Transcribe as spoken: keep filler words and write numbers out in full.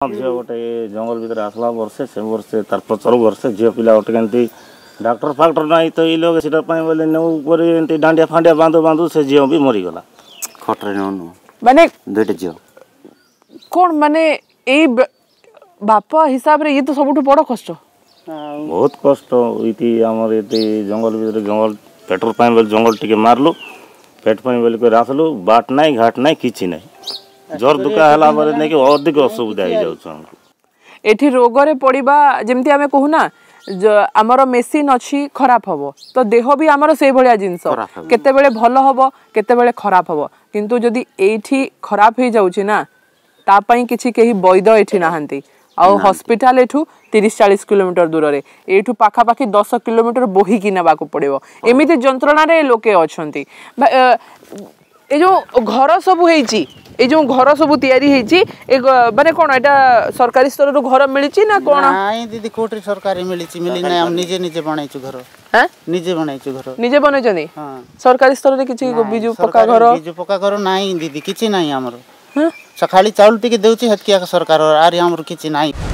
झील गोटे जंगल भीतर आसला वर्षे से वर्षे तार प्रचार वर्षे झील पिला गोटे केमती डाक्टर फाक्टर ना तो ये लोग सीटा बोले नौ डांडिया फांडिया बांधु बांधु से झील भी मरीगला खटरे माने दुईटा झील कौन माने ए बाप हिसाब रे ये तो सबुठ बड़ कष्ट बहुत कष्ट इति हमर इति जंगल भीतर जंगल पेट्रोल पानी बोले जंगल टिके मारलु पेट पानी बोले कर आसलु बाट नाही घाट नाही किछि नाही जोर दुका हला बोले नै कि अधिक असुविधा हो जाउछ हमको एठी रोग रे पड़िबा जेमति हमें कहू ना आमर मेसिन अच्छी खराब हबो तो देह भी आमर से भलिया जिंस केते बेले भलो हबो केते बेले खराब हबो किंतु जदी एठी खराब हे जाउछि ना ता पई किछि केही वैद एठी नाहंती आउ हॉस्पिटल एठू तीस चालीस किलोमीटर दूर रे एठू पाखा पाखी दस किलोमीटर बोही कि नेबा को पड़िबो एमिति जंत्रणा रे लोके अछंती ए जो घर सब हेची ए जो घर सब तैयारी हेची ए माने कोन एटा सरकारी स्तर रो घर मिलिची ना कोन नाही दीदी कोठी सरकारी मिलिची मिली नै हम निजे निजे बनाइछु घर हैं निजे बनाइछु घर निजे बनैछनी हां सरकारी स्तर रे किछि बिजु पक्का घर बिजु पक्का घर नाही दीदी किछि नाही हमरो हैं खाली चाउल टिके देउची हतकिया सरकार आरी हमरो किछि नाही।